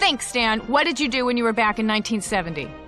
think, Stan. What did you do when you were back in 1970?